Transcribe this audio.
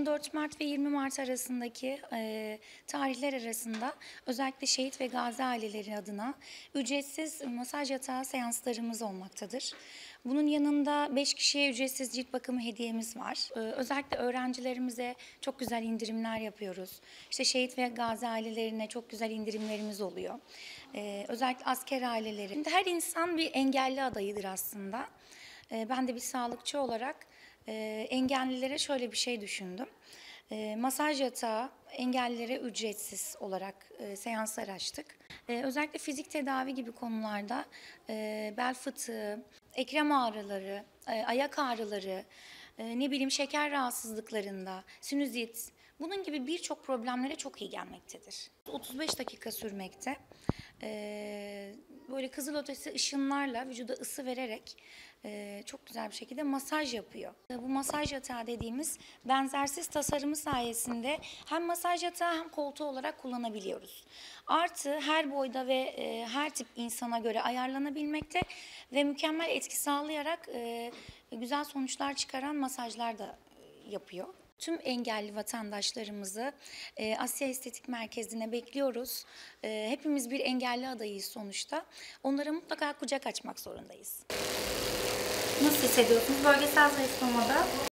14 Mart ve 20 Mart arasındaki tarihler arasında özellikle şehit ve gazi aileleri adına ücretsiz masaj yatağı seanslarımız olmaktadır. Bunun yanında 5 kişiye ücretsiz cilt bakımı hediyemiz var. Özellikle öğrencilerimize çok güzel indirimler yapıyoruz. İşte şehit ve gazi ailelerine çok güzel indirimlerimiz oluyor. Özellikle asker aileleri. Şimdi her insan bir engelli adayıdır aslında. Ben de bir sağlıkçı olarak engellilere şöyle bir şey düşündüm. Masaj yatağı engellilere ücretsiz olarak seanslar açtık. Özellikle fizik tedavi gibi konularda bel fıtığı, eklem ağrıları, ayak ağrıları, ne bileyim şeker rahatsızlıklarında, sinüzit, bunun gibi birçok problemlere çok iyi gelmektedir. 35 dakika sürmekte. Böyle kızılötesi ışınlarla vücuda ısı vererek çok güzel bir şekilde masaj yapıyor. Bu masaj yatağı dediğimiz benzersiz tasarımı sayesinde hem masaj yatağı hem koltuğu olarak kullanabiliyoruz. Artı her boyda ve her tip insana göre ayarlanabilmekte ve mükemmel etki sağlayarak güzel sonuçlar çıkaran masajlar da yapıyor. Tüm engelli vatandaşlarımızı Asya Estetik Merkezi'ne bekliyoruz. Hepimiz bir engelli adayıyız sonuçta. Onlara mutlaka kucak açmak zorundayız. Nasıl hissediyorsunuz bölgesel zayıflamada?